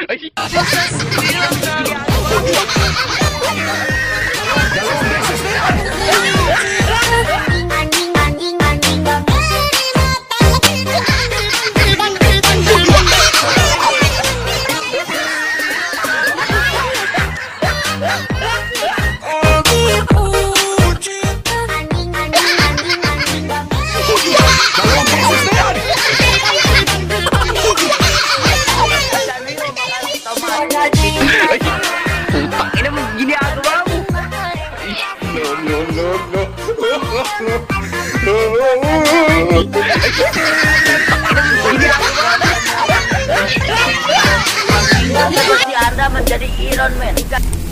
Ini begini aku mau. Seperti Anda menjadi Iron Man.